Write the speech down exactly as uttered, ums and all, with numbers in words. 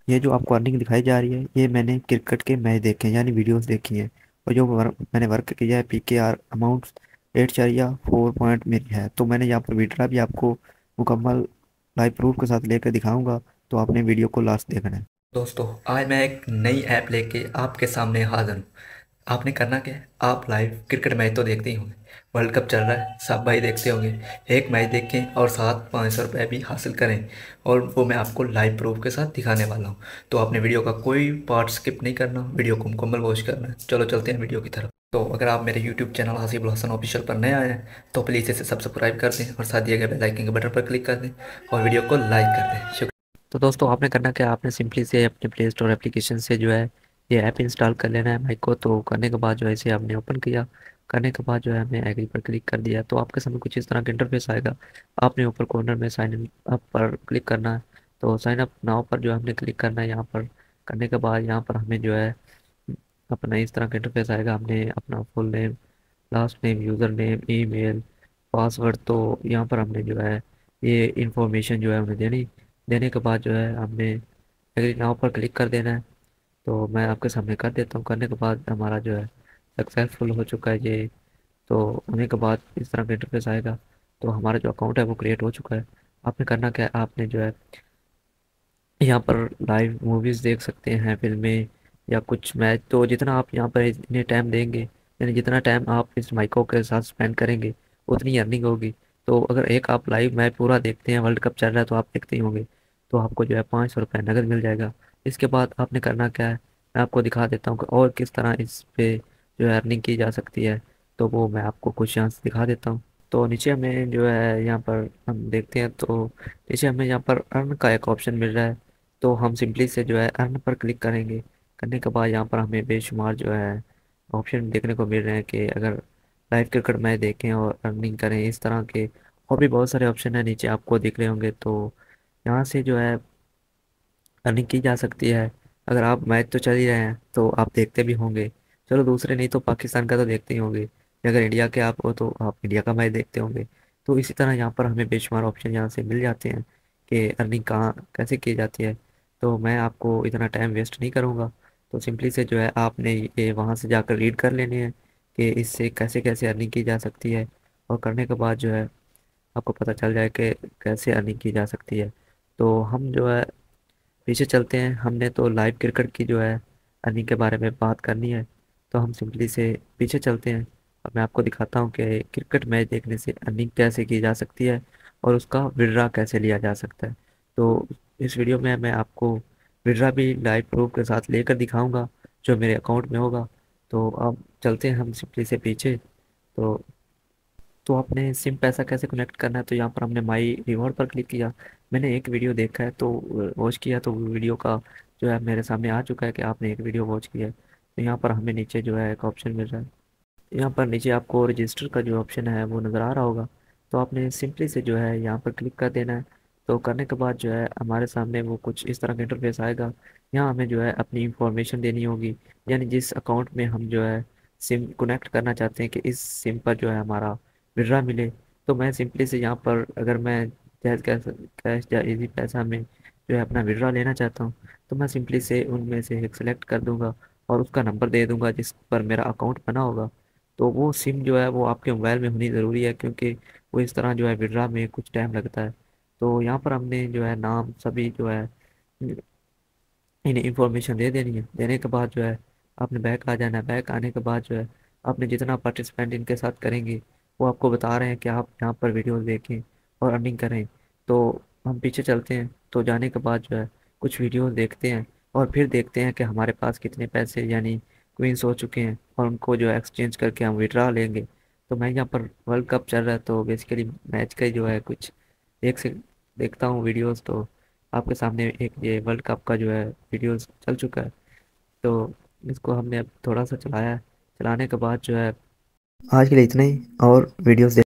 ये जो आपको अर्निंग दिखाई जा रही है, ये मैंने क्रिकेट के मैच देखे हैं, यानी वीडियोस देखी हैं। और जो वर, मैंने वर्क किया है, पी के आर अमाउंट एट चार या फोर पॉइंट मेरी है। तो मैंने यहाँ पर विड्रा भी आपको मुकम्मल लाइव प्रूफ के साथ लेकर दिखाऊंगा, तो आपने वीडियो को लास्ट देखना है। दोस्तों, आज मैं एक नई ऐप लेके आपके सामने हाजिर हूँ। आपने करना क्या है, आप लाइव क्रिकेट मैच तो देखते ही होंगे। वर्ल्ड कप चल रहा है, सब भाई देखते होंगे। एक मैच देखें और साथ पाँच सौ रुपये भी हासिल करें, और वो मैं आपको लाइव प्रूफ के साथ दिखाने वाला हूँ। तो आपने वीडियो का कोई पार्ट स्किप नहीं करना, वीडियो को मुकम्मल वॉच करना है। चलो चलते हैं वीडियो की तरफ। तो अगर आप मेरे YouTube channel Hasibul Hasan official पर नए आए हैं तो प्लीज़ इसे सब्सक्राइब कर दें और साथ दिए गए बेल आइकन के बटन पर क्लिक कर दें और वीडियो को लाइक कर दें। शुक्रिया। तो दोस्तों, आपने करना क्या, आपने सिंपली से अपने प्ले स्टोर एप्लीकेशन से जो है ये ऐप इंस्टॉल कर लेना है माइक को। तो करने के बाद जो है इसे आपने ओपन किया। करने के बाद जो है हमने एग्री पर क्लिक कर दिया, तो आपके सामने कुछ इस तरह का इंटरफेस आएगा। आपने ऊपर कॉर्नर में साइन इन अप पर क्लिक करना है। तो साइन अप नाउ पर जो है हमने क्लिक करना है यहाँ पर। करने के बाद यहाँ पर हमें जो है अपना इस तरह का इंटरफेस आएगा। हमने अपना full name, last name, user name, email, password, तो यहाँ पर हमने जो है ये इंफॉर्मेशन जो है उन्हें देनी। देने के बाद जो है हमने एग्री नाउ पर क्लिक कर देना है। तो मैं आपके सामने कर देता हूँ। करने के बाद हमारा जो है सक्सेसफुल हो चुका है ये। तो होने के बाद इस तरह का इंटरफेस आएगा। तो हमारा जो अकाउंट है वो क्रिएट हो चुका है। आपने करना क्या है, आपने जो है यहाँ पर लाइव मूवीज़ देख सकते हैं, फिल्में या कुछ मैच। तो जितना आप यहाँ पर इतने टाइम देंगे, यानी जितना टाइम आप इस माइकों के साथ स्पेंड करेंगे, उतनी अर्निंग होगी। तो अगर एक आप लाइव मैच पूरा देखते हैं, वर्ल्ड कप चल रहा है तो आप देखते ही होंगे, तो आपको जो है पाँच सौ रुपये नगद मिल जाएगा। इसके बाद आपने करना क्या है, मैं आपको दिखा देता हूँ कि और किस तरह इस पे जो है अर्निंग की जा सकती है। तो वो मैं आपको कुछ यहाँ से दिखा देता हूँ। तो नीचे हमें जो है यहाँ पर हम देखते हैं, तो नीचे हमें यहाँ पर अर्न का एक ऑप्शन मिल रहा है। तो हम सिंपली से जो है अर्न पर क्लिक करेंगे। करने के बाद यहाँ पर हमें बेशुमार जो है ऑप्शन देखने को मिल रहे हैं कि अगर लाइव क्रिकेट मैच देखें और अर्निंग करें, इस तरह के और भी बहुत सारे ऑप्शन है नीचे आपको दिख रहे होंगे। तो यहाँ से जो है अर्निंग की जा सकती है। अगर आप मैच तो चल ही रहे हैं तो आप देखते भी होंगे, चलो दूसरे नहीं तो पाकिस्तान का तो देखते ही होंगे। अगर इंडिया के आप हो तो आप इंडिया का मैच देखते होंगे। तो इसी तरह यहाँ पर हमें बेशुमार ऑप्शन यहाँ से मिल जाते हैं कि अर्निंग कहाँ कैसे की जाती है। तो मैं आपको इतना टाइम वेस्ट नहीं करूँगा। तो सिंपली से जो है आपने ये वहाँ से जाकर रीड कर लेने हैं कि इससे कैसे कैसे अर्निंग की जा सकती है। और करने के बाद जो है आपको पता चल जाए कि कैसे अर्निंग की जा सकती है। तो हम जो है पीछे चलते हैं। हमने तो लाइव क्रिकेट की जो है अर्निंग के बारे में बात करनी है, तो हम सिंपली से पीछे चलते हैं और मैं आपको दिखाता हूँ कि क्रिकेट मैच देखने से अर्निंग कैसे की जा सकती है और उसका विड्रा कैसे लिया जा सकता है। तो इस वीडियो में मैं आपको विड्रा भी लाइव प्रूफ के साथ लेकर दिखाऊंगा जो मेरे अकाउंट में होगा। तो अब चलते हैं हम सिंपली से पीछे। तो तो आपने सिम पैसा कैसे कनेक्ट करना है, तो यहाँ पर हमने माई रिवॉर्ड पर क्लिक किया। मैंने एक वीडियो देखा है तो वॉच किया, तो वीडियो का जो है मेरे सामने आ चुका है कि आपने एक वीडियो वॉच किया है। तो यहाँ पर हमें नीचे जो है एक ऑप्शन मिल रहा है। यहाँ पर नीचे आपको रजिस्टर का जो ऑप्शन है वो नज़र आ रहा होगा। तो आपने सिंपली से जो है यहाँ पर क्लिक कर देना है। तो करने के बाद जो है हमारे सामने वो कुछ इस तरह का इंटरफेस आएगा। यहाँ हमें जो है अपनी इंफॉर्मेशन देनी होगी, यानी जिस अकाउंट में हम जो है सिम कनेक्ट करना चाहते हैं कि इस सिम पर जो है हमारा विड्रा मिले। तो मैं सिंपली से यहाँ पर अगर मैं जैज कैश कैश या इजी पैसा में जो है अपना विड्रा लेना चाहता हूँ, तो मैं सिंपली से उनमें से एक सेलेक्ट कर दूंगा और उसका नंबर दे दूंगा जिस पर मेरा अकाउंट बना होगा। तो वो सिम जो है वो आपके मोबाइल में होनी ज़रूरी है, क्योंकि वो इस तरह जो है विड्रा में कुछ टाइम लगता है। तो यहाँ पर हमने जो है नाम सभी जो है इन्हें इंफॉर्मेशन दे देनी है। देने के बाद जो है आपने बैक आ जाना है। बैक आने के बाद जो है आपने जितना पार्टिसिपेंट इनके साथ करेंगे वो आपको बता रहे हैं कि आप यहाँ पर वीडियोस देखें और अर्निंग करें। तो हम पीछे चलते हैं। तो जाने के बाद जो है कुछ वीडियोस देखते हैं और फिर देखते हैं कि हमारे पास कितने पैसे यानी क्विंस हो चुके हैं, और उनको जो है एक्सचेंज करके हम विड्रा लेंगे। तो मैं यहाँ पर वर्ल्ड कप चल रहा है तो बेसिकली मैच का ही जो है कुछ एक से देखता हूँ वीडियोस। तो आपके सामने एक ये वर्ल्ड कप का जो है वीडियोस चल चुका है। तो इसको हमने अब थोड़ा सा चलाया है। चलाने के बाद जो है आज के लिए इतना ही। और वीडियोस